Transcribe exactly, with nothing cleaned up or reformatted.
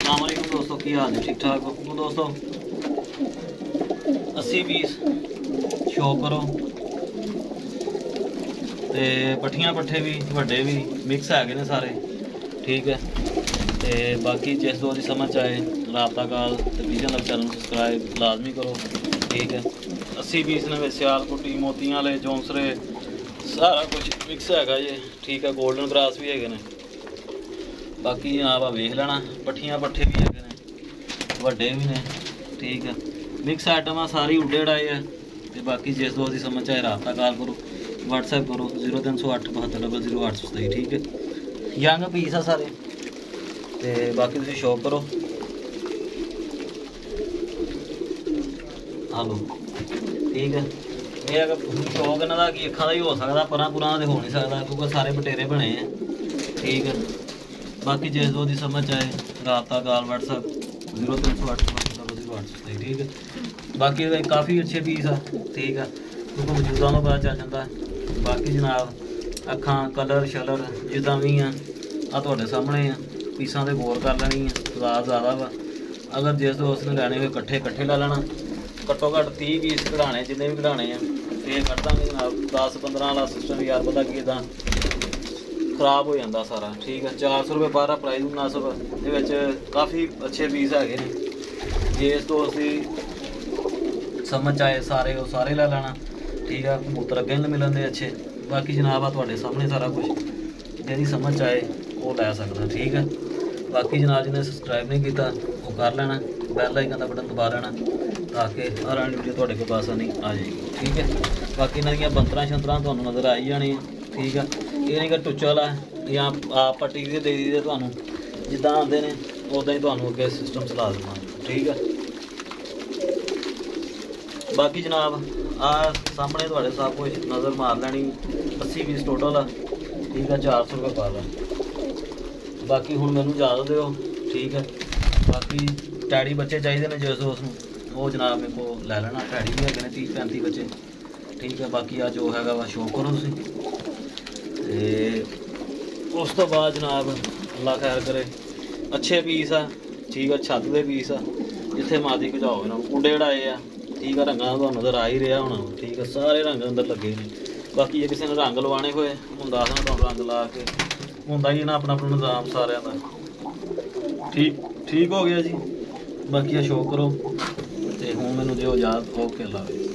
अस्सलाम वालेकुम दोस्तों, की हाल है? ठीक ठाक हो दोस्तों? अस्सी पीस शो करो ते पट्ठियां पट्ठे भी वड्डे भी मिक्स है ने सारे, ठीक है। ते बाकी जिस दो की समझ आए राबता काल ते विजन लग चैनल सबसक्राइब लाजमी करो, ठीक है। अस्सी पीस ने सियालकोटी मोतियां वाले जौंसरे सारा कुछ मिक्स है ये, ठीक है। गोल्डन ग्रास भी है ने, बाकी जनाब आ वेख लेना। पट्ठियां पट्ठे भी है ने, वड्डे भी ने, ठीक है। मिक्स आइटम आ सारी उड्डे उड़ाए है। तो बाकी जिस दोस्त की समझ आए राबता कॉल करो, व्हाट्सएप करो जीरो तीन सौ अठ बहत्तर डबल जीरो अठ सौ सताई, ठीक है। यंग पीस आ सारे। तो बाकी तुम शौक करो। हलो, ठीक है। ये अगर शौक इन्हों का कि अखा का ही हो सकता, परा पुरा तो हो नहीं सकता क्योंकि सारे बटेरे बने हैं, ठीक है। बाकी जिस दो की समझ आए राबता कॉल व्हाट्सएप जीरो तीन सौ अठ डबल जीरो अठ सौ सताई, ठीक है। बाकी काफ़ी अच्छे पीस आ, ठीक है, क्योंकि मौजूदा तो पता चल जाता है। बाकी जनाब अखा कलर शलर जिदा भी आ थोड़े सामने आ, पीसा तो गौर कर लेनी है, तादाद ज़्यादा वा। अगर जिस दोस्त ने लैने हुए कट्ठे कट्ठे ला लेना, घट्टो घट्ट तीह पीस कढ़ाने जिन्ने भी कढ़ाने हैं तो कट देंगे जनाब। दस पंद्रह वाला सिस्टम यार पता कि इदा खराब हो जाता सारा, ठीक है। चार सौ रुपये पर प्राइस मुनासब ये काफ़ी अच्छे पीस है ने। जिस दोस्त की समझ आए सारे वो सारे ला लेना, ठीक है। कबूतर अगे नहीं मिलन दे अच्छे। बाकी जनाब थोड़े सामने सारा कुछ जी समझ आए वो लै सकता, ठीक है। बाकी जनाब जिन्हें सबसक्राइब नहीं किया वो कर लेना, बैल आइकन का बटन दबा लेना ताकि हर आने वीडियो थोड़े को पास नहीं आ जाएगी, ठीक है। बाकी इन्हों बंतरा शंतरा तो नज़र आ ही जानी, ठीक है। ये नहीं कि टुच्चा वाला या आप पट्टी दे दी दे तो जिदा आते हैं उदा ही तो अगे सिस्टम चला देना, ठीक है। बाकी जनाब आ सामने थोड़े सब कुछ नज़र मार लैनी। अस्सी पीस टोटल आ, ठीक है। चार सौ रुपये पा ला। बाकी हूँ मैनू इजाजत दो, ठीक है। बाकी टैडी बच्चे चाहिए ने जिस दोस्त वो जनाब मेरे को लै लेना। टैडी भी है तीस पैंती बच्चे, ठीक है। बाकी आ जो है वा शौक करो तुम। उस तो बाद जनाब अल्लाह खैर करे अच्छे पीस आ, ठीक है। छत के पीस आ जिथे मर्जी भजाओ इन्होंने, उड्डे उड़ाए आ, ठीक है। रंगा तो नज़र आ ही रहा होना, ठीक है। सारे रंग अंदर लगे ने। बाकी जे किसी ने रंग लवाने हुए हूँ दस ना तो रंग ला के होंदा ही ना अपना अपना निज़ाम सारे का, ठीक ठीक हो गया जी। बाकी शौक करो तो हूँ मैनू जो इजाजत ओके ला।